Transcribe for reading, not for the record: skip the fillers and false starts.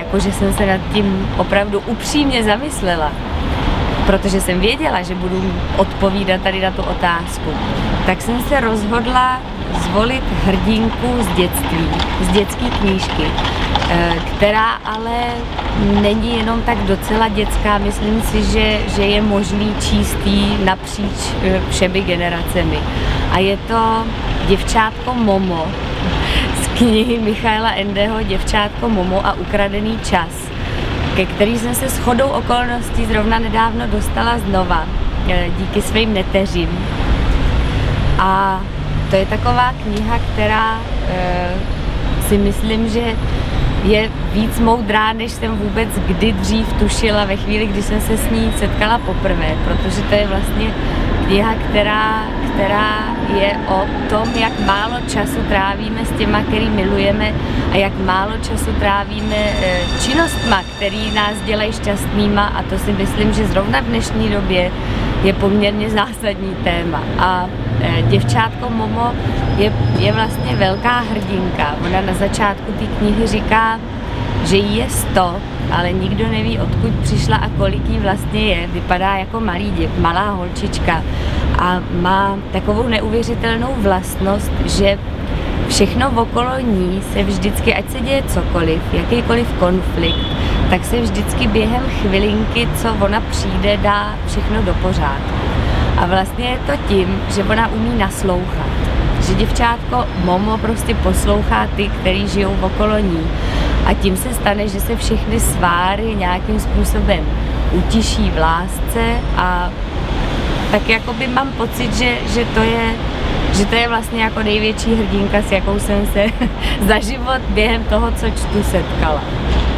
jakože jsem se nad tím opravdu upřímně zamyslela, protože jsem věděla, že budu odpovídat tady na tu otázku, tak jsem se rozhodla zvolit hrdinku z dětství, z dětské knížky, která ale není jenom tak docela dětská, myslím si, že je možný číst jí napříč všemi generacemi. A je to Děvčátko Momo z knihy Michaela Endeho Děvčátko Momo a ukradený čas, ke který jsem se shodou okolností zrovna nedávno dostala znova díky svým neteřím. A to je taková kniha, která si myslím, že je víc moudrá, než jsem vůbec kdy dřív tušila ve chvíli, kdy jsem se s ní setkala poprvé, protože to je vlastně kniha, která je o tom, jak málo času trávíme s těma, který milujeme a jak málo času trávíme činnostma, který nás dělají šťastnýma, a to si myslím, že zrovna v dnešní době je poměrně zásadní téma. A Děvčátko Momo je vlastně velká hrdinka. Ona na začátku té knihy říká, že jí je 100, ale nikdo neví, odkud přišla a kolik jí vlastně je. Vypadá jako malá holčička a má takovou neuvěřitelnou vlastnost, že všechno okolo ní se vždycky, ať se děje cokoliv, jakýkoliv konflikt, tak se vždycky během chvilinky, co ona přijde, dá všechno do pořádku. A vlastně je to tím, že ona umí naslouchat. Že Děvčátko Momo prostě poslouchá ty, který žijou okolo ní. A tím se stane, že se všechny sváry nějakým způsobem utiší v lásce a tak jakoby mám pocit, že to je vlastně jako největší hrdinka, s jakou jsem se za život během toho, co čtu, setkala.